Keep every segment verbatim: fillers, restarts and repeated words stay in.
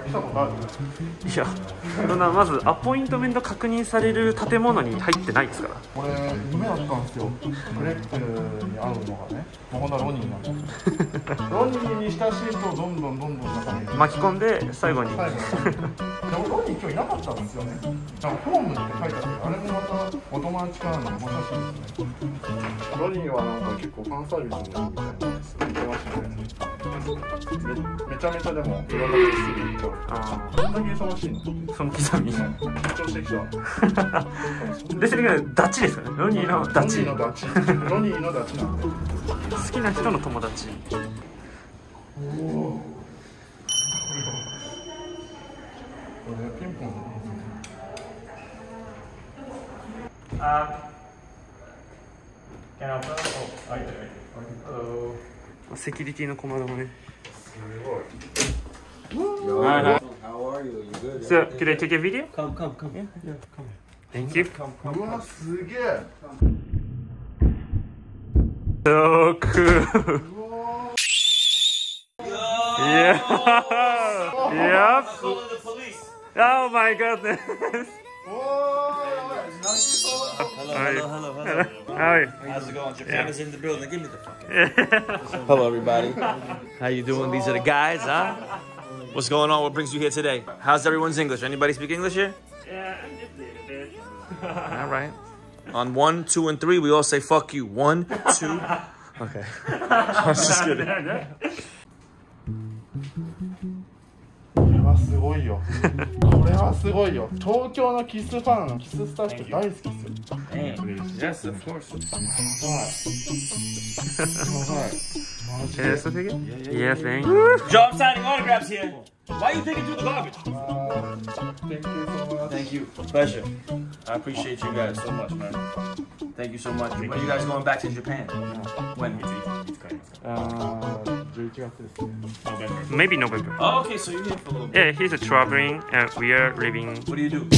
来たことある？ いや、そんなまずアポイントメント確認される建物に入ってないですから。 これ夢だったんですよ。フレップに会うのがね、もうほんなロニーなんですよ。ロニーに親しいとどんどんどんどん中に巻き込んで最後に。 最後に。でもロニー今日いなかったんですよね。なんかホームって書いてあって、あれもまたお友達からのお写真ですね。ロニーはなんか結構ファンサービスもいいみたいなんです。言ってましたね。め, めちゃめちゃでもいろんなことすぐ行っちゃう。ああ、どんだけ忙しいの？ 分刻み。 緊張してきた。 で、それがダチですよね。ロニーのダチ。 ロニーのダチ。ロニーのダチなんで。 好きな人の友達。 おお。これピンポン。 あ。Can I open? Oh, right there. Hello. セキュリティの小窓もね。 すごい。 Hi. How are you? You good? So, could I take a video? Come, come, come. Yeah, yeah, come. Thank you. Come, come. うわ、すげえ。 So cool. Yeah. Yep. Calling the police. Oh my goodness. Hello, hello, hello, hello. Hi. How's it going? Japan is in the building. Give me the fucking. Hello, everybody. How you doing? These are the guys, huh? What's going on? What brings you here today? How's everyone's English? Anybody speak English here? Yeah, just a little bit. All right. On one, two, and three, we all say "fuck you." One, two. Okay. I was just kidding. これはすごいよ。これはすごいよ。東京のキスファン、キススタッフ大好きですよ。 Yes, of course. やばい。マジで。 Yes, yeah, thank you. Joe, I'm signing autographs here. Why are you taking through the garbage? Thank you so much. Thank you. Pleasure. I appreciate you guys so much, man. Thank you so much. When are you guys going back to Japan? When? Uh, じゅういちがつですね。 Maybe November. Oh, okay, so you're here for a little bit. Yeah, he's a traveling and we are living. What do you do?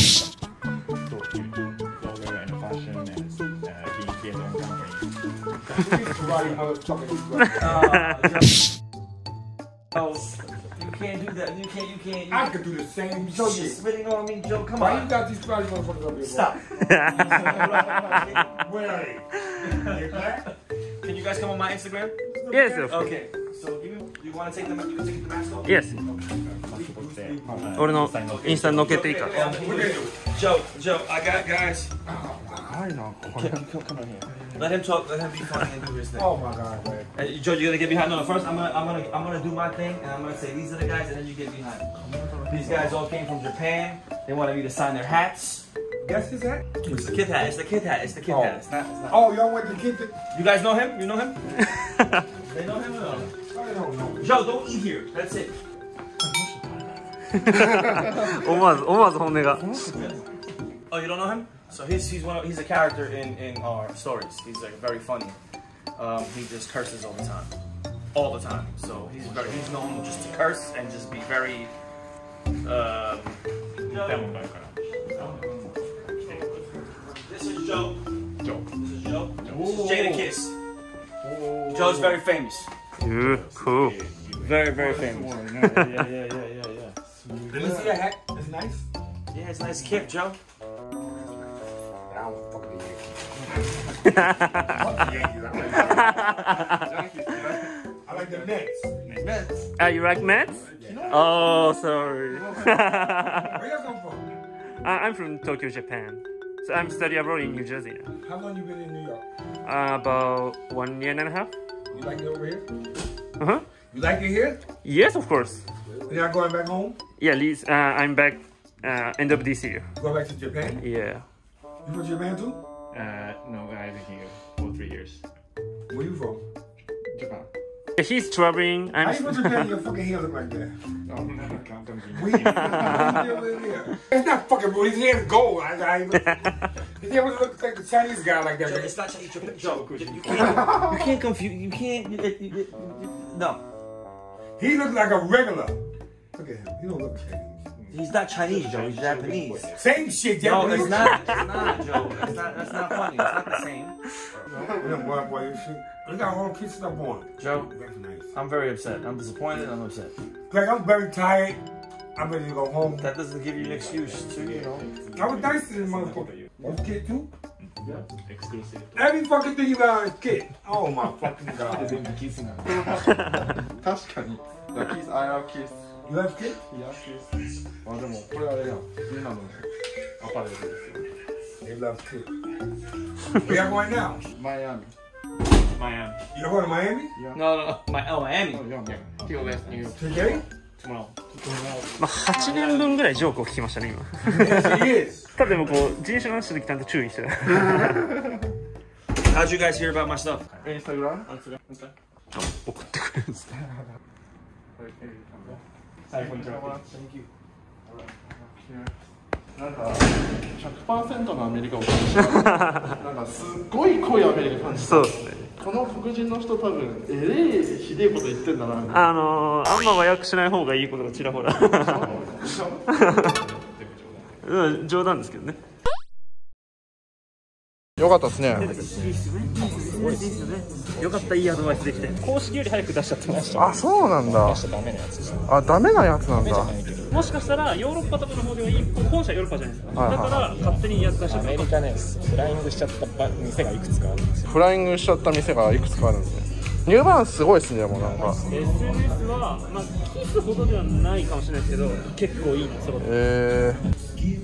Oh, you can't do that. You can't. You can't. You I could do the same Joe, you're shit. spitting on me, Joe. Come Why on. you got these karate motherfuckers up here? Stop. Where are they? They back? Can you guys come on my Instagram? Yes, of course. Okay. So you you want to take the you can take the mask off? Yes. 俺のインスタに載っけていいか。 Joe, Joe, I got guys. 高いな、これ。 Come, come, come on here. Let him talk. Let him be funny and do his thing. Oh my god, man. Hey, Joe, you gotta get behind. No, first I'm gonna, I'm gonna, I'm gonna do my thing, and I'm gonna say these are the guys, and then you get behind. These guys all came from Japan. They wanted me to sign their hats. Guess his hat? It's the kid hat. It's the kid hat. It's the kid Oh. hat. It's not. It's not. Oh, y'all went to get the. You guys know him? You know him? They know him or no? I don't know. Joe, don't eat here. That's it. 思わず思わず本音が。 Oh, you don't know him? So he's he's one of, he's a character in in our stories. He's like very funny. Um, he just curses all the time, all the time. So he's very he's known just to curse and just be very. Uh, this is Joe. Joe. This is Joe. This is Jada Kiss. Joe's very famous. Ooh, cool. Very very famous. Yeah, yeah, yeah, yeah, yeah. Let me see the hat. It's nice. Yeah, it's a nice kick, Joe. I don't fucking the Yankees. I like the Nets. Mets. Ah, you like Mets? Oh, sorry. Where y'all come from? I- I'm from Tokyo, Japan. So I'm studying abroad in New Jersey now. How long you been in New York? Uh, about one year and a half. You like it over here? Uh huh. You like it here? Yes, of course. You're not going back home? Yeah, Liz, uh, I'm back uh, end of this year. Go back to Japan? Yeah. You from Japan too? Uh, no, I've been here for three years. Where you from? Japan. He's traveling. How you I'm. from Japan? Your fucking hair look like that. Oh, I can't come We, it's not fucking blue. His hair is gold. I, I, his hair looks like a Chinese guy like that. It's not Chinese. Joe, you can't, you can't confuse. You can't. You, you, you, you, no, He looks like a regular. Look at him. He don't look Chinese. he's not Chinese, Joe. He's Japanese. Same shit, No, Japanese. it's not. It's not, Joe. It's not. That's not funny. It's not the same. Them boy, boy, you shit. Look got all kids stuff on. Joe, That's nice. I'm very upset. I'm disappointed. I'm upset. Like I'm very tired. I'm ready to go home. That doesn't give you an excuse to, you know. I was nice to this motherfucker. You kid too? Yeah, exclusive. Every fucking thing you got is kid. Oh my fucking god. 全部キスなの。 確かに。だからキス、I love kiss。 You have kid? いや、キス。あ、でも、これあれやん。家なのアパレルですよ。 They love kid. Where y'all going now? マイアミ。 Miami. Y'all going to Miami? No, no, no. My, oh, Miami. Oh, yeah, He left New York Today? tomorrow. まあはちねんぶんぐらいジョークを聞きましたね今。 Yes, he is. ただでもこう人種の話した時ちゃんと注意してる。 How'd you guys hear about my stuff? インスタグラム？ 送ってくれるんですね。 はい、こんにちは。 なんかひゃくパーセントのアメリカを感じた。なんかすっごい濃いアメリカ感じた。 そうですね。 この黒人の人多分えれえひでえこと言ってんだな。 あのー、あんま和訳しない方がいいことがちらほら。うん冗談ですけどね。 よかったですね。 いいっすね。いいっすね。いいっすね。よかったいいアドバイスできて。公式より早く出しちゃってました。 あ、そうなんだ。あ、ダメなやつなんだ。 もしかしたらヨーロッパとかの方ではいい本社ヨーロッパじゃないですか。 はいはいだから勝手にやったし。 アメリカね、フライングしちゃった店がいくつかあるんですよ。 フライングしちゃった店がいくつかあるんですね。ニューバランスすごいですね、もうなんか。 エスエヌエス はまあキスほどではないかもしれないですけど、結構いいの揃って。 えー。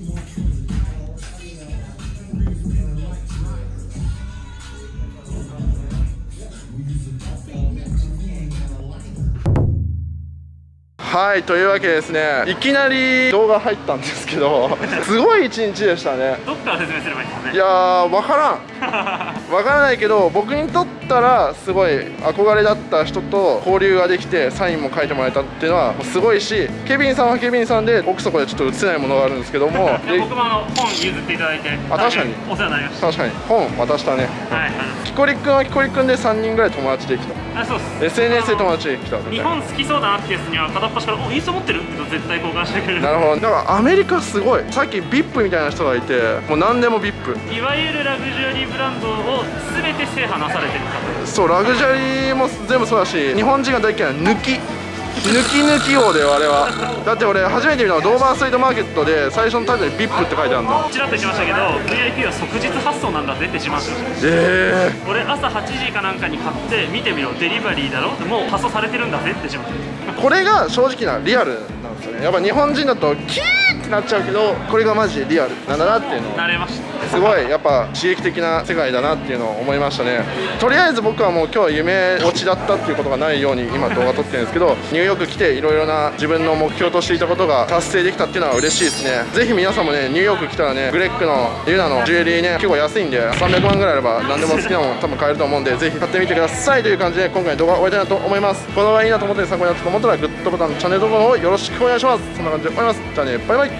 はい、というわけでですね、いきなり動画入ったんですけど、すごい一日でしたね。 どっから説明すればいいんですかね。 いやー、わからん。わからないけど、僕にとったらすごい憧れだった人と交流ができて、サインも書いてもらえたっていうのはすごいし、ケビンさんはケビンさんで、奥底でちょっと映せないものがあるんですけども、で僕もあの本譲っていただいて、 あ確かにお世話になりました。 確かに本渡したね。 はい、 キコリくんはキコリくんでさんにんぐらい友達できた。 あ、そうです。 エスエヌエス で友達できたみたい日な。 本好きそうだなってやつには片っ端から「おインスタ持ってる?」って言うと絶対交換してくれる。 なるほど。だからアメリカすごい。さっき ブイアイピー みたいな人がいて、もう何でも ブイアイピー。 いわゆるラグジュアリーブランドを全て制覇なされてる方。 そうラグジュアリーも全部そうだし、日本人が大嫌いな抜き抜き抜き王であれは。だって俺初めて見たのドーバーストリートマーケットで最初のタイトルに ブイアイピー って書いてあるんだ。 ちらっと言ってましたけど ブイアイピー は即日発送なんだぜってしまってました。 ええ俺朝はちじかなんかに買って見てみろデリバリーだろもう発送されてるんだぜってしまってー、これが正直なリアルなんですよね。やっぱ日本人だとキーってなっちゃうけど、これがマジでリアルなんだなっていうのを慣れました。 すごいやっぱ刺激的な世界だなっていうのを思いましたね。とりあえず僕はもう今日夢落ちだったっていうことがないように今動画撮ってるんですけど、ニューヨーク来ていろいろな自分の目標としていたことが達成できたっていうのは嬉しいですね。ぜひ皆さんもねニューヨーク来たらね、グレッグのユナのジュエリーね結構安いんでさんびゃくまんぐらいあれば何でも好きなもの多分買えると思うんで、ぜひ買ってみてくださいという感じで今回の動画を終わりたいなと思います。この動画いいなと思って参考になったと思ったらグッドボタンチャンネル登録の方よろしくお願いします。そんな感じで終わります。じゃあねバイバイ。